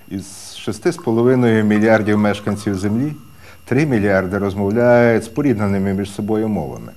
Із 6,5 мільярдів мешканців Землі 3 мільярди розмовляють спорідненими між собою мовами.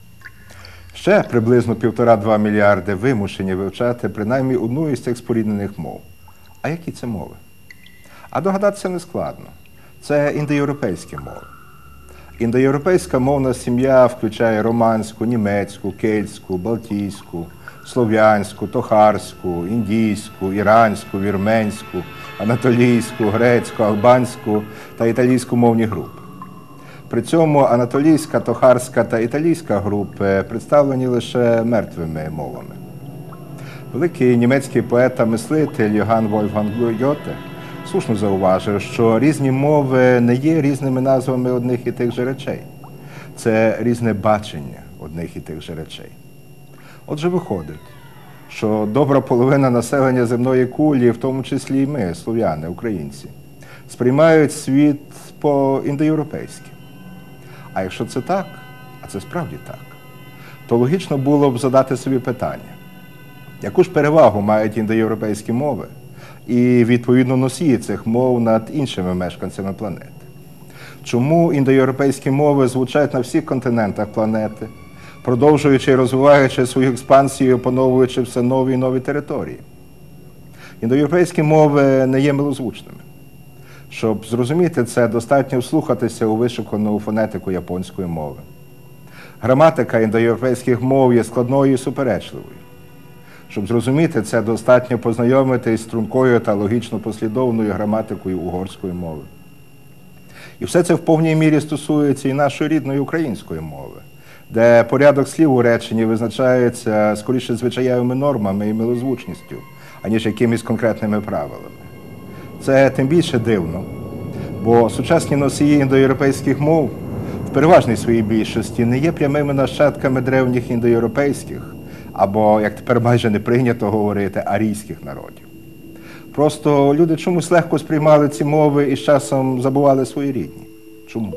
Ще приблизно 1,5–2 мільярди вимушені вивчати принаймні одну із цих споріднених мов. А які це мови? А догадатися не складно. Це індоєвропейські мови. Індоєвропейська мовна сім'я включає романську, німецьку, кельтську, балтійську, слов'янську, тохарську, індійську, іранську, вірменську, анатолійську, грецьку, албанську та італійську мовні групи. При цьому анатолійська, тохарська та італійська групи представлені лише мертвими мовами. Великий німецький поет та мислитель Йоганн Вольфганг Гьоте слушно зауважив, що різні мови не є різними назвами одних і тих же речей. Це різне бачення одних і тих же речей. Отже, виходить, що добра половина населення земної кулі, в тому числі і ми, слов'яни, українці, сприймають світ по-індоєвропейськи. А якщо це так, а це справді так, то логічно було б задати собі питання, яку ж перевагу мають індоєвропейські мови і, відповідно, носії цих мов над іншими мешканцями планети? Чому індоєвропейські мови звучать на всіх континентах планети, продовжуючи і розвиваючи свою експансію, опановуючи все нові і нові території? Індоєвропейські мови не є милозвучними. Щоб зрозуміти це, достатньо вслухатися у вишукану фонетику японської мови. Граматика індоєвропейських мов є складною і суперечливою. Щоб зрозуміти це, достатньо познайомитись з стрункою та логічно-послідовною граматикою угорської мови. І все це в повній мірі стосується і нашої рідної української мови, де порядок слів у реченні визначається скоріше звичаєвими нормами і милозвучністю, аніж якимись конкретними правилами. Це тим більше дивно, бо сучасні носії індоєвропейських мов в переважній своїй більшості не є прямими нащадками древніх індоєвропейських, або, як тепер майже не прийнято говорити, арійських народів. Просто люди чомусь легко сприймали ці мови і з часом забували свої рідні. Чому?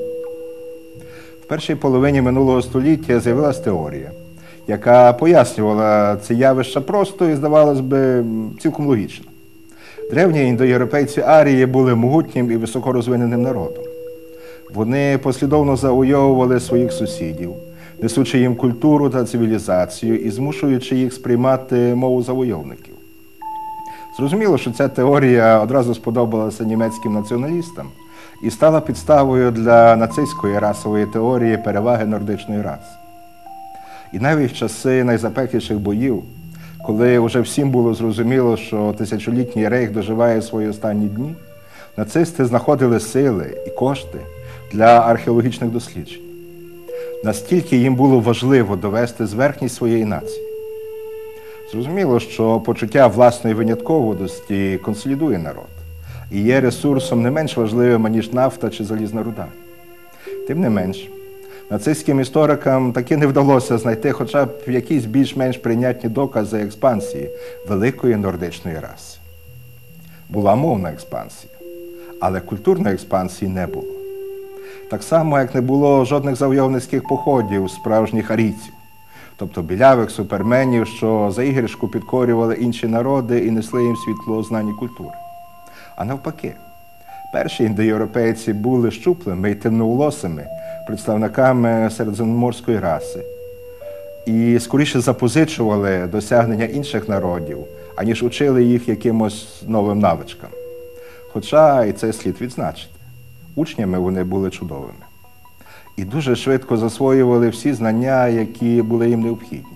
В першій половині минулого століття з'явилась теорія, яка пояснювала ці явища просто і, здавалось би, цілком логічно. Древні індоєвропейці арії були могутнім і високорозвиненим народом. Вони послідовно завойовували своїх сусідів, несучи їм культуру та цивілізацію і змушуючи їх сприймати мову завойовників. Зрозуміло, що ця теорія одразу сподобалася німецьким націоналістам і стала підставою для нацистської расової теорії переваги нордичної раси. І навіть в часи найзапекліших боїв, коли вже всім було зрозуміло, що тисячолітній рейх доживає свої останні дні, нацисти знаходили сили і кошти для археологічних досліджень. Настільки їм було важливо довести зверхність своєї нації. Зрозуміло, що почуття власної винятковості консолідує народ і є ресурсом не менш важливим, ніж нафта чи залізна руда. Тим не менш, нацистським історикам таки не вдалося знайти хоча б якісь більш-менш прийнятні докази експансії великої нордичної раси. Була мовна експансія, але культурної експансії не було. Так само, як не було жодних завойовницьких походів справжніх арійців, тобто білявих суперменів, що за іграшку підкорювали інші народи і несли їм світло знань і культури. А навпаки, перші індоєвропейці були щуплими і темноволосими представниками середземноморської раси і скоріше запозичували досягнення інших народів, аніж учили їх якимось новим навичкам. Хоча і це слід відзначити. Учнями вони були чудовими. І дуже швидко засвоювали всі знання, які були їм необхідні.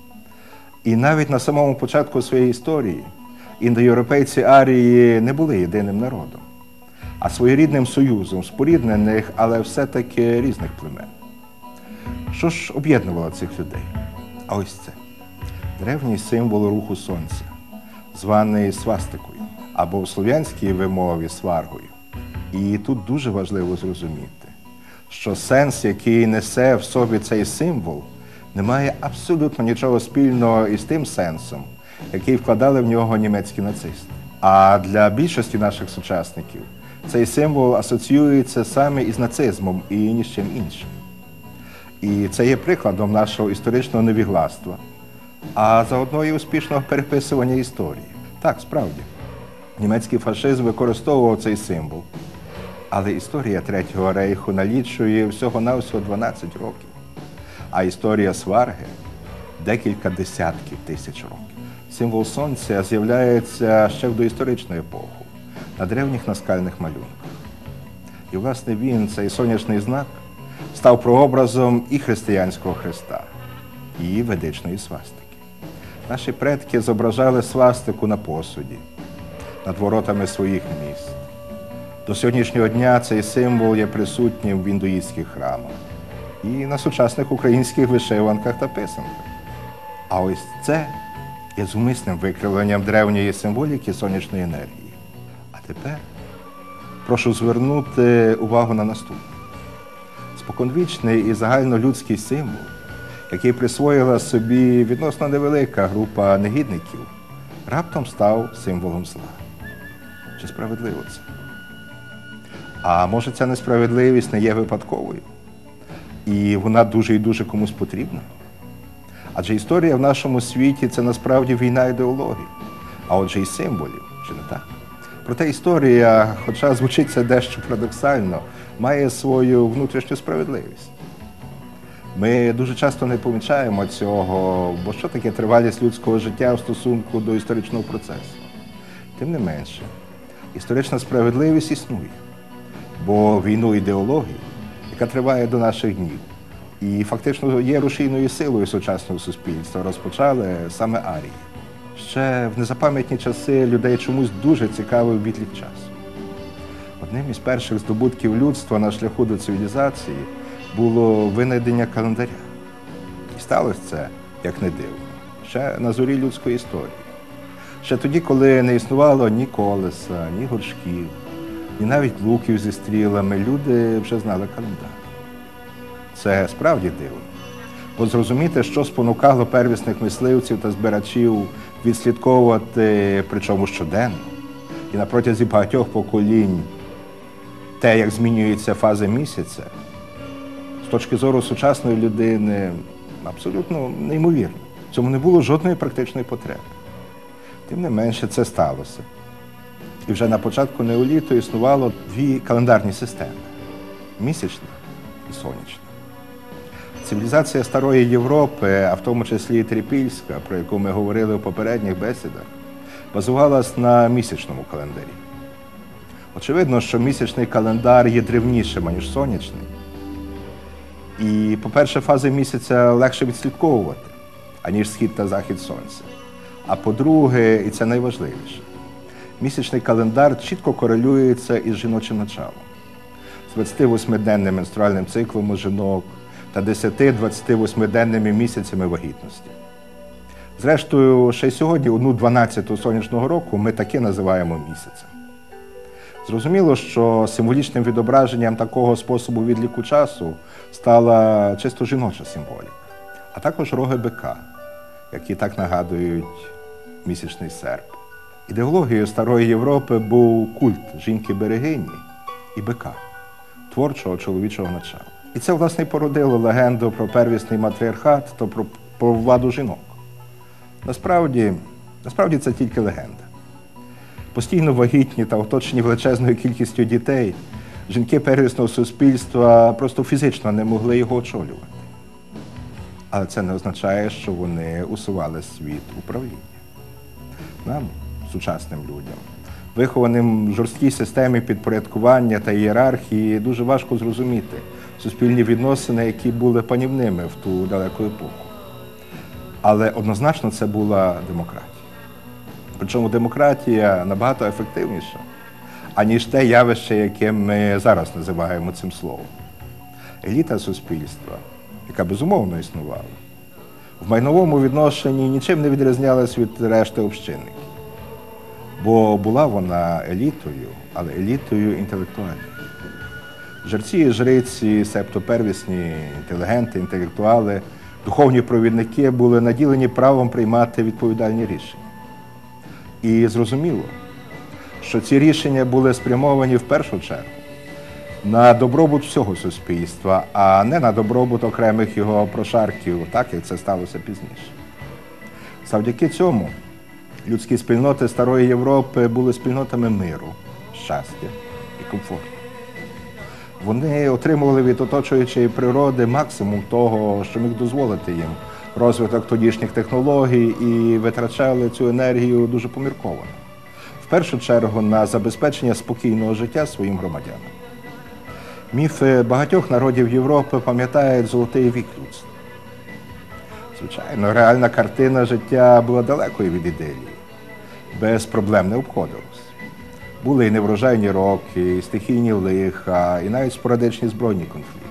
І навіть на самому початку своєї історії індоєвропейці арії не були єдиним народом, а своєрідним союзом споріднених, але все-таки різних племен. Що ж об'єднувало цих людей? А ось це. Древній символ руху сонця, званий свастикою, або в слов'янській вимові сваргою. І тут дуже важливо зрозуміти, що сенс, який несе в собі цей символ, не має абсолютно нічого спільного із тим сенсом, який вкладали в нього німецькі нацисти. А для більшості наших сучасників цей символ асоціюється саме із нацизмом і ні з чим іншим. І це є прикладом нашого історичного невігластва, а заодно і успішного переписування історії. Так, справді. Німецький фашизм використовував цей символ. Але історія Третього рейху налічує всього-навсього 12 років. А історія сварги – декілька десятків тисяч років. Символ сонця з'являється ще в доісторичну епоху, на древніх наскальних малюнках. І, власне, він, цей сонячний знак, став прообразом і християнського хреста, і ведичної свастики. Наші предки зображали свастику на посуді, над воротами своїх міст. До сьогоднішнього дня цей символ є присутнім в індуїстських храмах і на сучасних українських вишиванках та писанках. А ось це є зумисним викривленням древньої символіки сонячної енергії. А тепер прошу звернути увагу на наступне. Споконвічний і загальнолюдський символ, який присвоїла собі відносно невелика група негідників, раптом став символом зла. Чи справедливо це? А може, ця несправедливість не є випадковою? І вона дуже і дуже комусь потрібна? Адже історія в нашому світі – це насправді війна ідеології, а отже і символів, чи не так? Проте історія, хоча звучить це дещо парадоксально, має свою внутрішню справедливість. Ми дуже часто не помічаємо цього, бо що таке тривалість людського життя в стосунку до історичного процесу? Тим не менше, історична справедливість існує, бо війну ідеології, яка триває до наших днів, і фактично є рушійною силою сучасного суспільства, розпочали саме арії. Ще в незапам'ятні часи людей чомусь дуже цікавив відлік часу. Одним із перших здобутків людства на шляху до цивілізації було винайдення календаря. І сталося це, як не дивно, ще на зорі людської історії. Ще тоді, коли не існувало ні колеса, ні горшків, ні навіть луків зі стрілами, люди вже знали календар. Це справді дивно. Бо зрозуміти, що спонукало первісних мисливців та збирачів відслідковувати, причому щоденно, і на протязі багатьох поколінь, те, як змінюються фази місяця, з точки зору сучасної людини, абсолютно неймовірно. В цьому не було жодної практичної потреби. Тим не менше, це сталося. І вже на початку неоліту існувало дві календарні системи – місячна і сонячна. Цивілізація Старої Європи, а в тому числі і Трипільська, про яку ми говорили у попередніх бесідах, базувалась на місячному календарі. Очевидно, що місячний календар є древнішим, ніж сонячний. І, по-перше, фази місяця легше відслідковувати, аніж схід та захід сонця. А по-друге, і це найважливіше, місячний календар чітко корелюється із жіночим началом. З 28-денним менструальним циклом у жінок та 10-28-денними місяцями вагітності. Зрештою, ще й сьогодні 1/12 сонячного року ми таки називаємо місяцем. Зрозуміло, що символічним відображенням такого способу відліку часу стала чисто жіноча символіка, а також роги бика, які так нагадують місячний серп. Ідеологією Старої Європи був культ жінки-берегині і бика, творчого чоловічого начала. І це, власне, породило легенду про первісний матріархат та про владу жінок. Насправді це тільки легенда. Постійно вагітні та оточені величезною кількістю дітей, жінки первісного суспільства просто фізично не могли його очолювати. Але це не означає, що вони усували світ управління. Нам, сучасним людям, вихованим в жорсткій системі підпорядкування та ієрархії, дуже важко зрозуміти суспільні відносини, які були панівними в ту далеку епоху. Але однозначно це була демократія. Причому демократія набагато ефективніша, аніж те явище, яке ми зараз називаємо цим словом. Еліта суспільства, яка безумовно існувала, в майновому відношенні нічим не відрізнялась від решти общинників. Бо була вона елітою, але елітою інтелектуальною. Жерці і жриці, себто первісні інтелігенти, інтелектуали, духовні провідники були наділені правом приймати відповідальні рішення. І зрозуміло, що ці рішення були спрямовані в першу чергу на добробут всього суспільства, а не на добробут окремих його прошарків, так як це сталося пізніше. Завдяки цьому Людські спільноти Старої Європи були спільнотами миру, щастя і комфорту. Вони отримували від оточуючої природи максимум того, що міг дозволити їм розвиток тодішніх технологій, і витрачали цю енергію дуже помірковано. В першу чергу на забезпечення спокійного життя своїм громадянам. Міфи багатьох народів Європи пам'ятають золотий вік людства. Звичайно, реальна картина життя була далекою від ідилії. Без проблем не обходилось. Були і неврожайні роки, і стихійні лиха, і навіть спорадичні збройні конфлікти.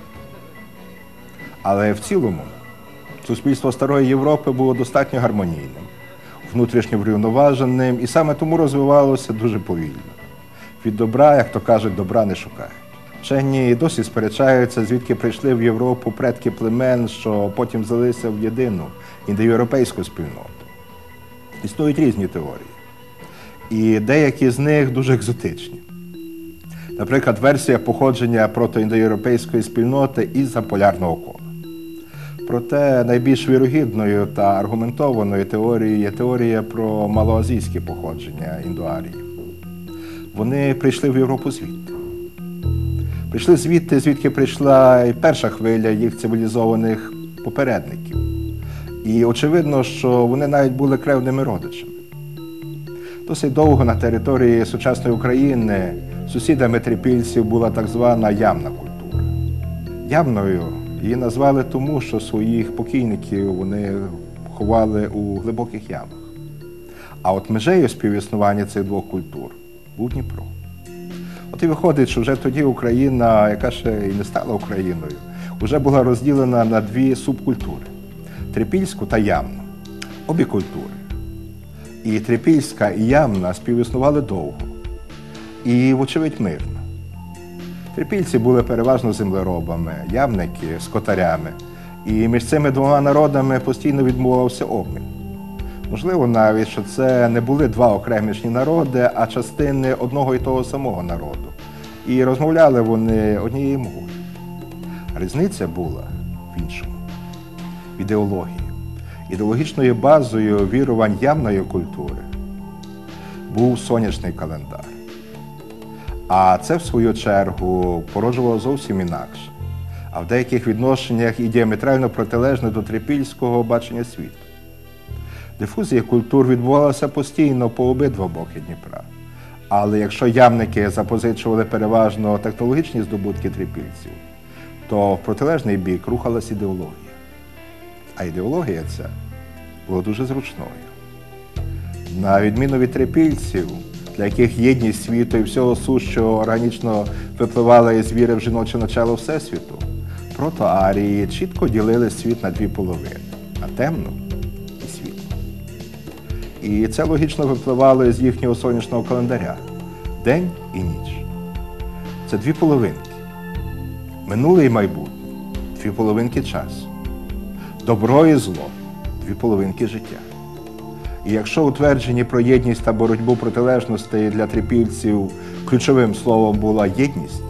Але в цілому суспільство Старої Європи було достатньо гармонійним, внутрішньо врівноваженим, і саме тому розвивалося дуже повільно. Від добра, як то кажуть, добра не шукають. Вчені досі сперечаються, звідки прийшли в Європу предки племен, що потім взялися в єдину індоєвропейську спільноту. Існують різні теорії. І деякі з них дуже екзотичні. Наприклад, версія походження протоіндоєвропейської спільноти із-за полярного кола. Проте найбільш вірогідною та аргументованою теорією є теорія про малоазійське походження індоарії. Вони прийшли в Європу звідти. Прийшли звідти, звідки прийшла і перша хвиля їх цивілізованих попередників. І очевидно, що вони навіть були кревними родичами. Досить довго на території сучасної України сусідами трипільців була так звана ямна культура. Ямною її назвали тому, що своїх покійників вони ховали у глибоких ямах. А от межею співіснування цих двох культур був Дніпро. От і виходить, що вже тоді Україна, яка ще і не стала Україною, вже була розділена на дві субкультури – трипільську та ямну. Обі культури. І трипільська, і ямна співіснували довго. І, вочевидь, мирно. Трипільці були переважно землеробами, ямники – скотарями. І між цими двома народами постійно відбувався обмін. Можливо навіть, що це не були два окремішні народи, а частини одного і того самого народу. І розмовляли вони однією мовою. Різниця була в іншому – в ідеології. Ідеологічною базою вірувань ямної культури був сонячний календар. А це, в свою чергу, породжувало зовсім інакше, а в деяких відношеннях і діаметрально протилежне до трипільського бачення світу. Дифузія культур відбувалася постійно по обидва боки Дніпра. Але якщо ямники запозичували переважно технологічні здобутки трипільців, то в протилежний бік рухалась ідеологія. А ідеологія ця була дуже зручною. На відміну від трипільців, для яких єдність світу і всього сущого органічно випливала із віри в жіноче начало Всесвіту, протоарії чітко ділили світ на дві половини – на темну і світлу. І це логічно випливало із їхнього сонячного календаря – день і ніч. Це дві половинки – минуле і майбутнє, дві половинки часу. Добро і зло – дві половинки життя. І якщо утверджені про єдність та боротьбу протилежностей для трипільців ключовим словом була єдність,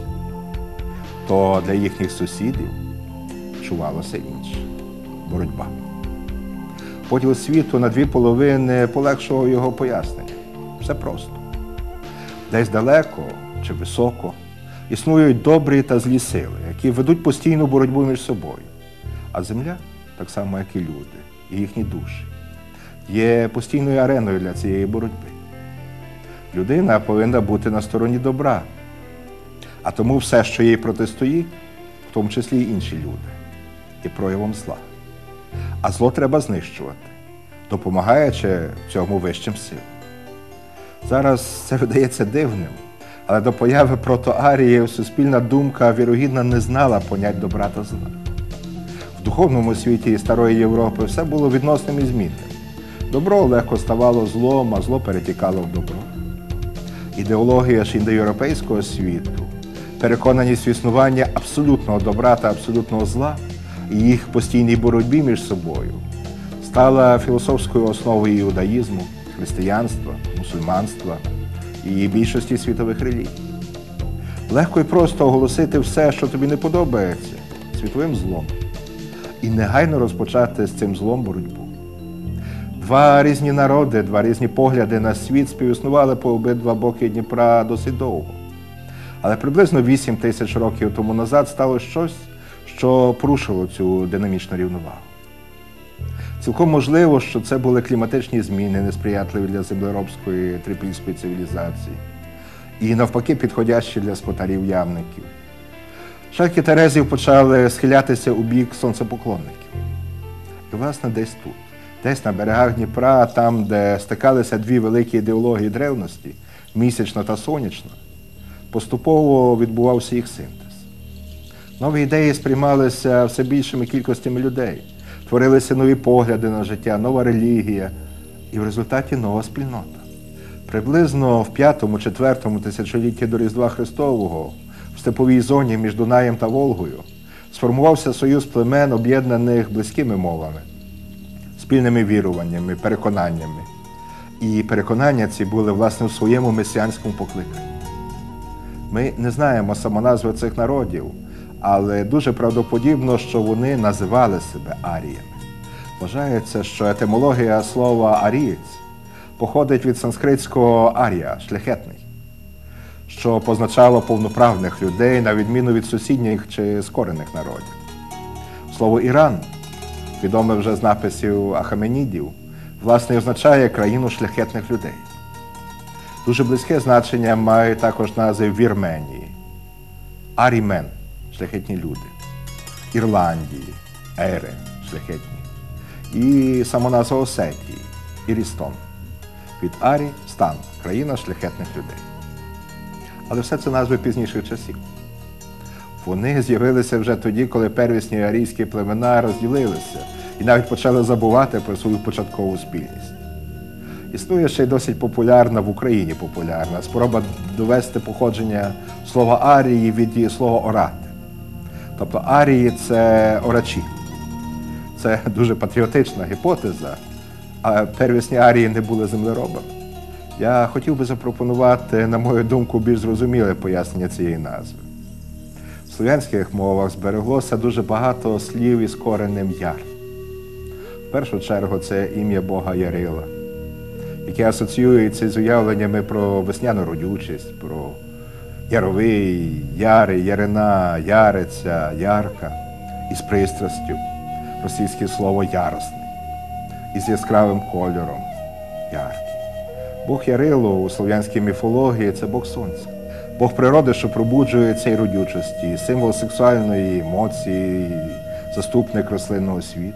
то для їхніх сусідів чувалося інше – боротьба. Поділ світу на дві половини полегшував його пояснення. Все просто. Десь далеко чи високо існують добрі та злі сили, які ведуть постійну боротьбу між собою. А земля, так само як і люди, і їхні душі, є постійною ареною для цієї боротьби. Людина повинна бути на стороні добра, а тому все, що їй протистоїть, в тому числі й інші люди, є проявом зла. А зло треба знищувати, допомагаючи цьому вищим силам. Зараз це видається дивним, але до появи протоарії суспільна думка, вірогідно, не знала понять добра та зла. В духовному світі Старої Європи все було відносним і змінним. Добро легко ставало злом, а зло перетікало в добро. Ідеологія ж індоєвропейського світу, переконаність в існування абсолютного добра та абсолютного зла і їх постійній боротьбі між собою стала філософською основою іудаїзму, християнства, мусульманства і більшості світових релігій. Легко і просто оголосити все, що тобі не подобається, світовим злом і негайно розпочати з цим злом боротьбу. Два різні народи, два різні погляди на світ співіснували по обидва боки Дніпра досить довго. Але приблизно 8 тисяч років тому назад стало щось, що порушило цю динамічну рівновагу. Цілком можливо, що це були кліматичні зміни, несприятливі для землеробської трипільської цивілізації, і навпаки підходящі для скотарів-ямників. Шальки терезів почали схилятися у бік сонцепоклонників. І, власне, десь тут, десь на берегах Дніпра, там, де стикалися дві великі ідеології древності, місячна та сонячна, поступово відбувався їх синтез. Нові ідеї сприймалися все більшими кількостями людей, творилися нові погляди на життя, нова релігія і в результаті нова спільнота. Приблизно в 5-4 тисячолітті до Різдва Христового в степовій зоні між Дунаєм та Волгою сформувався союз племен, об'єднаних близькими мовами, спільними віруваннями, переконаннями. І переконання ці були, власне, в своєму месіанському покликанні. Ми не знаємо самоназви цих народів, але дуже правдоподібно, що вони називали себе аріями. Вважається, що етимологія слова «арієць» походить від санскритського «арія» – «шляхетний», що позначало повноправних людей, на відміну від сусідніх чи скорених народів. Слово «Іран», відоме вже з написів Ахеменідів, власне, означає країну шляхетних людей. Дуже близьке значення мають також назви Вірменії, Арімен – шляхетні люди, Ірландії, Ери – шляхетні, і самоназва Осетії – Ірістон. Від Арі – стан – країна шляхетних людей. Але все це назви пізніших часів. Вони з'явилися вже тоді, коли первісні арійські племена розділилися і навіть почали забувати про свою початкову спільність. Існує ще й досить популярна, в Україні популярна, спроба довести походження слова арії від дієслова орати. Тобто арії – це орачі. Це дуже патріотична гіпотеза, а первісні арії не були землеробами. Я хотів би запропонувати, на мою думку, більш зрозуміле пояснення цієї назви. В слов'янських мовах збереглося дуже багато слів із коренем «яр». В першу чергу це ім'я Бога Ярила, яке асоціюється з уявленнями про весняну родючість, про яровий, ярий, ярина, яриця, ярка, із пристрастю, російське слово «яростний», із яскравим кольором, яркий. Бог Ярило у слов'янській міфології – це Бог Сонця. Бог природи, що пробуджується і родючості, символ сексуальної емоції, заступник рослинного світу.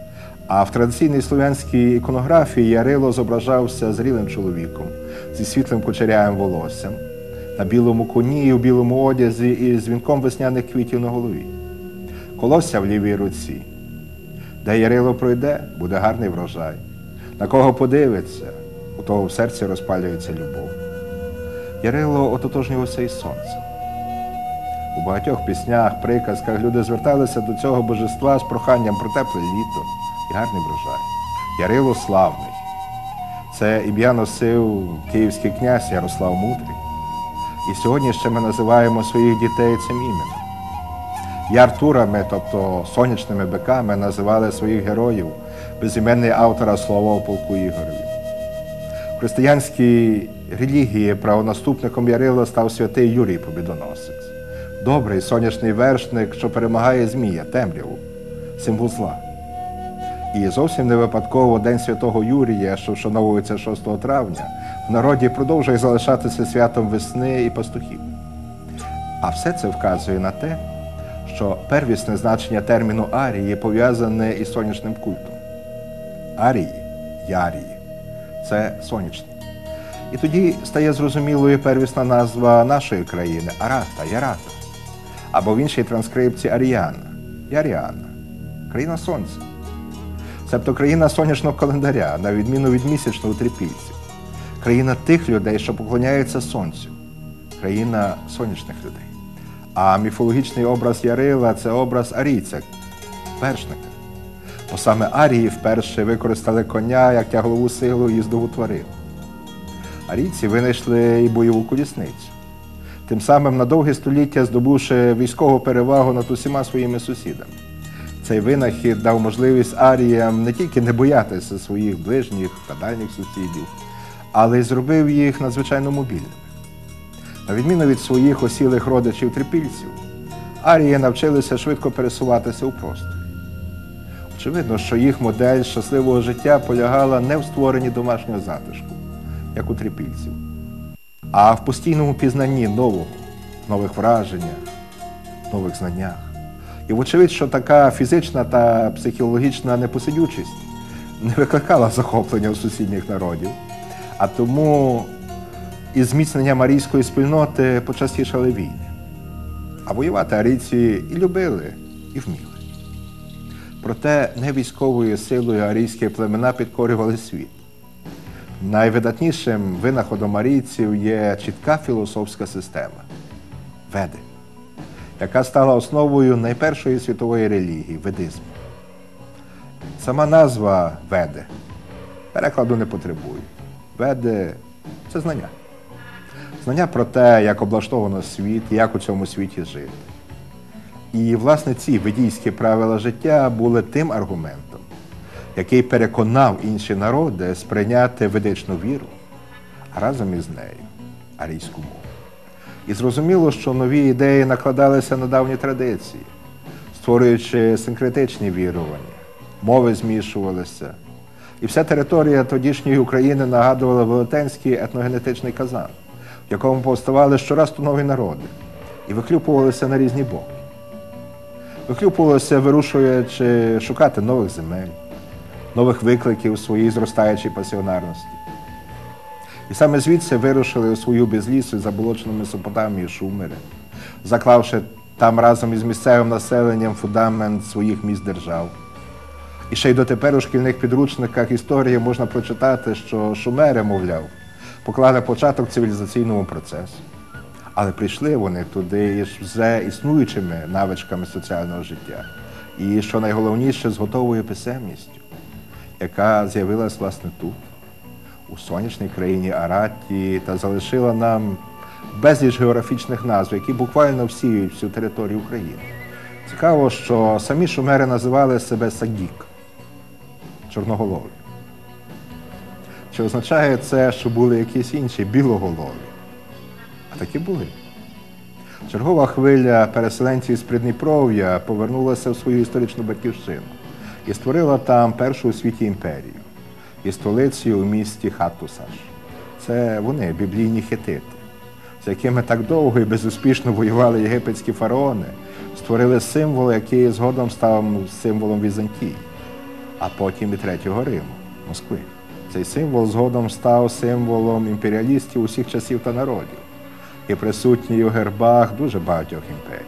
А в традиційній слов'янській іконографії Ярило зображався зрілим чоловіком зі світлим кучерявим волоссям, на білому коні і у білому одязі і з вінком весняних квітів на голові. Колосся в лівій руці. Де Ярило пройде, буде гарний врожай. На кого подивиться, у того в серці розпалюється любов. Ярило ототожнювався із сонцем. У багатьох піснях, приказках люди зверталися до цього божества з проханням про тепле літо і гарний врожай. Ярило славний. Це ім'я носив київський князь Ярослав Мудрий. І сьогодні ще ми називаємо своїх дітей цим іменем. Яр-турами, тобто сонячними биками, називали своїх героїв, безіменний автора слова о полку Ігорові. В християнській релігії правонаступником Ярила став святий Юрій Побідоносець. Добрий сонячний вершник, що перемагає змія, темряву, символ зла. І зовсім не випадково День Святого Юрія, що вшановується 6 травня, в народі продовжує залишатися святом весни і пастухів. А все це вказує на те, що первісне значення терміну арії пов'язане із сонячним культом. Арії, ярії – це сонячні. І тоді стає зрозумілою первісна назва нашої країни – Арата, Ярата. Або в іншій транскрипції Аріана, Яріана, країна сонця. Себто країна сонячного календаря, на відміну від місячного у трипільців. Країна тих людей, що поклоняються сонцю. Країна сонячних людей. А міфологічний образ Ярила – це образ арійця, вершника. Бо саме арії вперше використали коня як тяглову силу їздову тварину. Арійці винайшли і бойову колісницю, тим самим на довгі століття здобувши військову перевагу над усіма своїми сусідами. Цей винахід дав можливість аріям не тільки не боятися своїх ближніх та дальніх сусідів, але й зробив їх надзвичайно мобільними. На відміну від своїх осілих родичів-трипільців, арії навчилися швидко пересуватися у просторі. Очевидно, що їх модель щасливого життя полягала не в створенні домашнього затишку, як у трипільців, а в постійному пізнанні нового, нових враженнях, нових знаннях. І вочевидь, що така фізична та психологічна непосидючість не викликала захоплення у сусідніх народів, а тому із зміцненням арійської спільноти почастішали війни. А воювати арійці і любили, і вміли. Проте не військовою силою арійські племена підкорювали світ. Найвидатнішим винаходом арійців є чітка філософська система – Веди, яка стала основою найпершої світової релігії – ведизму. Сама назва Веди перекладу не потребує. Веди – це знання. Знання про те, як облаштовано світ, як у цьому світі жити. І, власне, ці ведійські правила життя були тим аргументом, який переконав інші народи сприйняти ведичну віру, а разом із нею арійську мову. І зрозуміло, що нові ідеї накладалися на давні традиції, створюючи синкретичні вірування, мови змішувалися. І вся територія тодішньої України нагадувала велетенський етногенетичний казан, в якому повставали щораз то нові народи і виклюпувалися на різні боки. Виклюпувалися, вирушуючи шукати нових земель, нових викликів у своїй зростаючій пасіонарності. І саме звідси вирушили у свою безлісу заболочену Месопотамію шумери, заклавши там разом із місцевим населенням фундамент своїх міст-держав. І ще й дотепер у шкільних підручниках історії можна прочитати, що шумери, мовляв, поклали початок цивілізаційному процесу. Але прийшли вони туди із вже існуючими навичками соціального життя. І, що найголовніше, з готовою писемністю, яка з'явилась, власне, тут, у сонячній країні Аратті, та залишила нам безліч географічних назв, які буквально всіють всю територію України. Цікаво, що самі шумери називали себе Сагік – чорноголові. Чи означає це, що були якісь інші білоголові? А такі були. Чергова хвиля переселенців з Придніпров'я повернулася в свою історичну батьківщину і створила там першу у світі імперію і столицю у місті Хаттусаш. Це вони, біблійні хетити, з якими так довго і безуспішно воювали єгипетські фараони, створили символ, який згодом став символом Візантії, а потім і Третього Риму, Москви. Цей символ згодом став символом імперіалістів усіх часів та народів і присутній у гербах дуже багатьох імперій.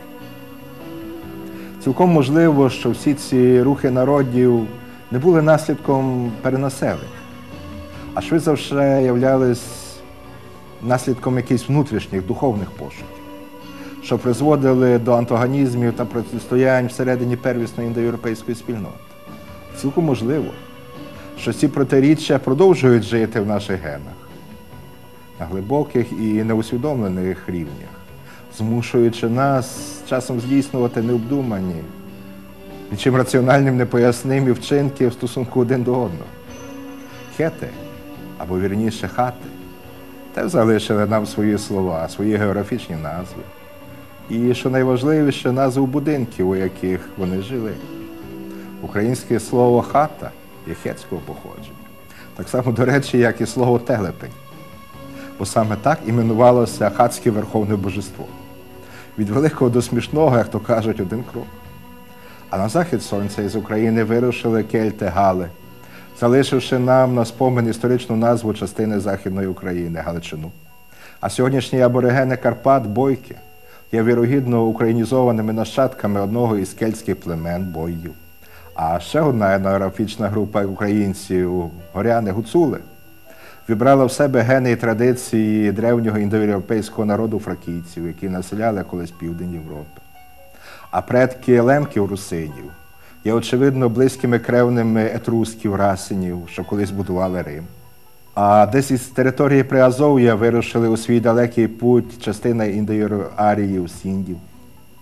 Цілком можливо, що всі ці рухи народів не були наслідком перенаселення, а швидше за все являлись наслідком якихось внутрішніх духовних пошуків, що призводили до антагонізмів та протистоянь всередині первісної індоєвропейської спільноти. Цілком можливо, що ці протиріччя продовжують жити в наших генах на глибоких і неусвідомлених рівнях, змушуючи нас часом здійснювати необдумані, нічим раціональним непояснимі вчинки в стосунку один до одного. Хети, або вірніше хати, теж залишили нам свої слова, свої географічні назви. І, що найважливіше, назви будинків, у яких вони жили. Українське слово «хата» є хетського походження. Так само, до речі, як і слово «телепень». Бо саме так іменувалося хатське верховне божество. Від великого до смішного, як то кажуть, один крок. А на захід сонця із України вирушили кельти-гали, залишивши нам на спомин історичну назву частини Західної України – Галичину. А сьогоднішні аборигени Карпат – бойки є вірогідно українізованими нащадками одного із кельтських племен – бойїв. А ще одна етнографічна група українців – горяни-гуцули вібрала в себе гени і традиції древнього індоєвропейського народу фракійців, які населяли колись південь Європи. А предки лемків-русинів є, очевидно, близькими кревними етрусків, расинів, що колись будували Рим. А десь із території Приазов'я вирушили у свій далекий путь частина індоаріїв, сіндів.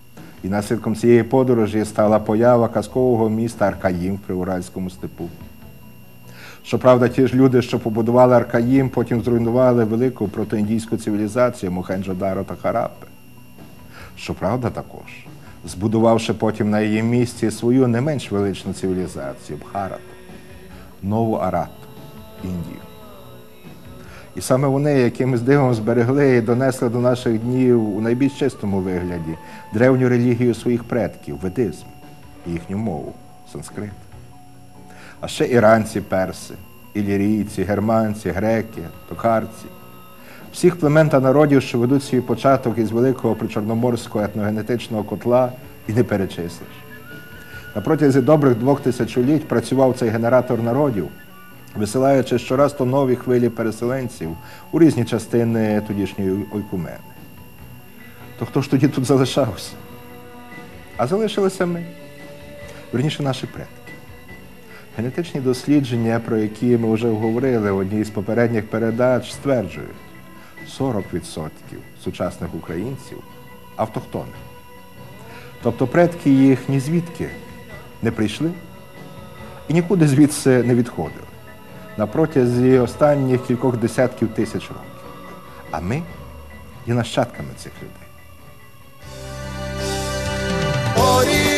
І наслідком цієї подорожі стала поява казкового міста Аркаїм в Приуральському степу. Щоправда, ті ж люди, що побудували Аркаїм, потім зруйнували велику протоіндійську цивілізацію Мохенджо-Даро та Хараппи. Щоправда, також, збудувавши потім на її місці свою не менш величну цивілізацію Бхарату, Нову Арату, Індію. І саме вони якимось дивом зберегли і донесли до наших днів у найбільш чистому вигляді древню релігію своїх предків – ведизм, і їхню мову – санскрит. А ще іранці, перси, ілірійці, германці, греки, токарці. Всіх племен та народів, що ведуть свій початок із великого причорноморського етногенетичного котла, і не перечислиш. На протязі добрих 2000 працював цей генератор народів, висилаючи щораз то нові хвилі переселенців у різні частини тодішньої ойкумени. То хто ж тоді тут залишався? А залишилися ми. Вірніше, наші предки. Генетичні дослідження, про які ми вже говорили в одній з попередніх передач, стверджують, 40% сучасних українців – автохтони. Тобто предки їх ні звідки не прийшли і нікуди звідси не відходили на протязі останніх кількох десятків тисяч років. А ми є нащадками цих людей.